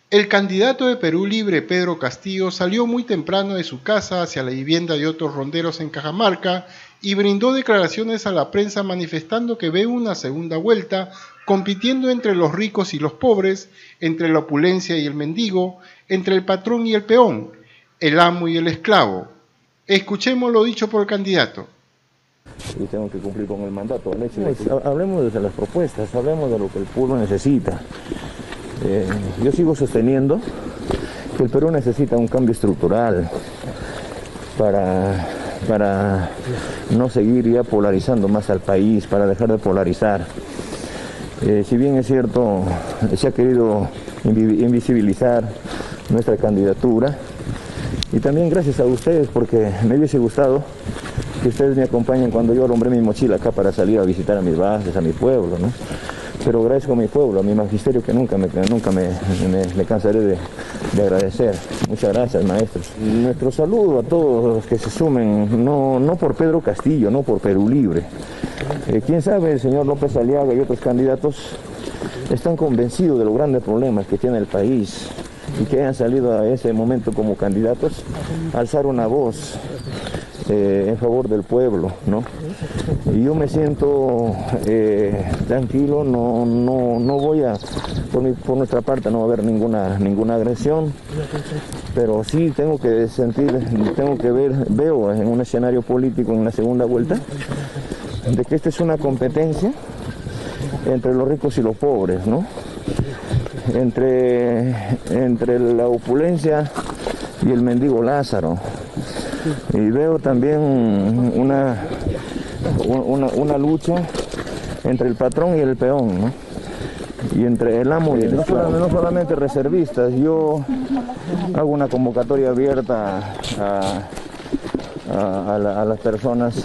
El candidato de Perú Libre, Pedro Castillo, salió muy temprano de su casa hacia la vivienda de otros ronderos en Cajamarca y brindó declaraciones a la prensa manifestando que ve una segunda vuelta, compitiendo entre los ricos y los pobres, entre la opulencia y el mendigo, entre el patrón y el peón, el amo y el esclavo. Escuchemos lo dicho por el candidato. Y tengo que cumplir con el mandato. Hablemos de las propuestas, hablemos de lo que el pueblo necesita. Yo sigo sosteniendo que el Perú necesita un cambio estructural para no seguir ya polarizando más al país, para dejar de polarizar. Si bien es cierto, se ha querido invisibilizar nuestra candidatura, y también gracias a ustedes, porque me hubiese gustado que ustedes me acompañen cuando yo alumbré mi mochila acá para salir a visitar a mis bases, a mi pueblo, ¿no? Pero agradezco a mi pueblo, a mi magisterio, que nunca me cansaré de agradecer. Muchas gracias, maestros. Nuestro saludo a todos los que se sumen, no por Pedro Castillo, no por Perú Libre. Quién sabe, el señor López Aliaga y otros candidatos están convencidos de los grandes problemas que tiene el país y que hayan salido a ese momento como candidatos a alzar una voz en favor del pueblo, ¿no? Y yo me siento tranquilo, no voy a, por nuestra parte no va a haber ninguna agresión, pero sí tengo que veo en un escenario político en la segunda vuelta, de que esta es una competencia entre los ricos y los pobres, ¿no? Entre la opulencia y el mendigo Lázaro. Y veo también una lucha entre el patrón y el peón, ¿no? Y entre el amo y el esclavo. No solamente reservistas, yo hago una convocatoria abierta a las personas,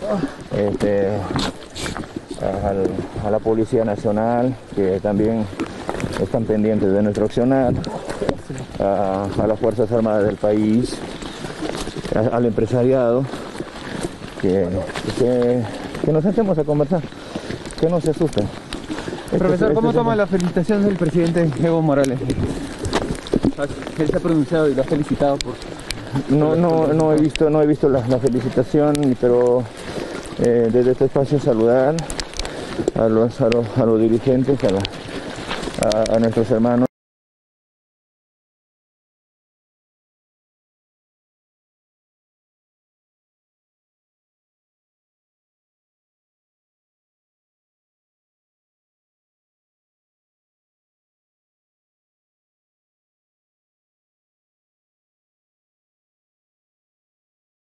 a la Policía Nacional, que también están pendientes de nuestro accionar, a las Fuerzas Armadas del país, al empresariado, que nos sentemos a conversar, que no se asusten. Profesor, ¿cómo toma la felicitación del presidente Evo Morales? Él se ha pronunciado y lo ha felicitado por... No he visto la felicitación, pero desde este espacio saludar a los dirigentes, a nuestros hermanos.